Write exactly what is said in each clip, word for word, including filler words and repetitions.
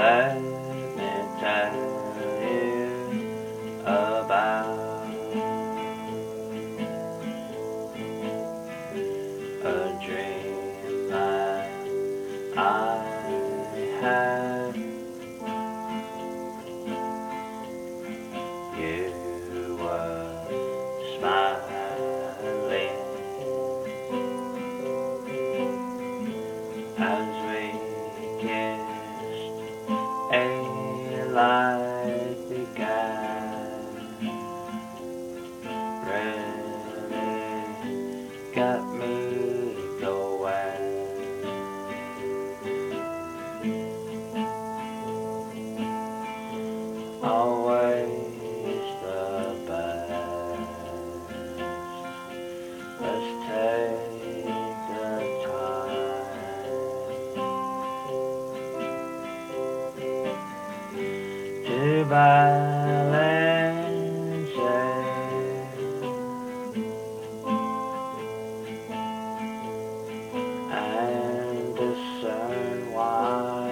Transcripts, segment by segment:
Let me tell you about a dream that I had. You were smiling as we kissed, a light began. Really got me going. Always the best. Let's take the time to balance it and discern why.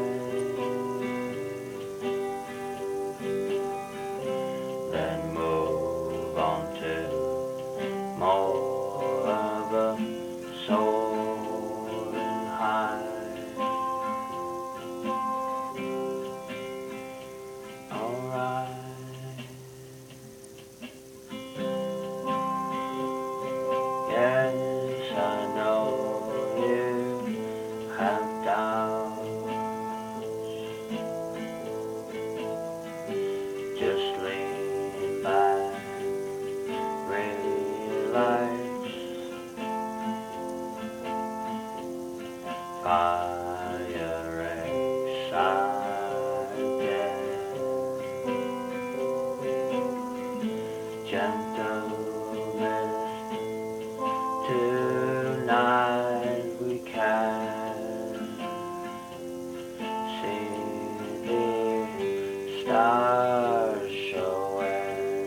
Then move on to more of a soaring high. Alright. Yes, I know you have doubts. Just lean back, relax, fire excited, gentleness, tonight we can see the stars showing.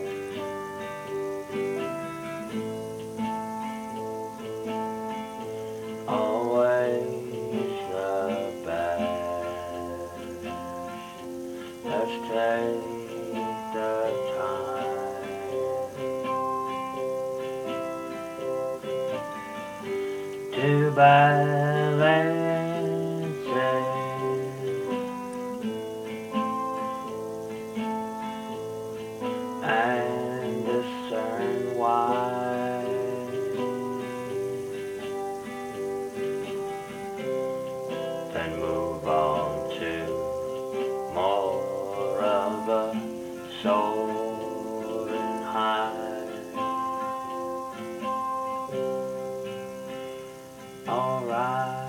Always the best. Let's take the time to balance it and discern why. Then move on to more of a soaring high. Alright.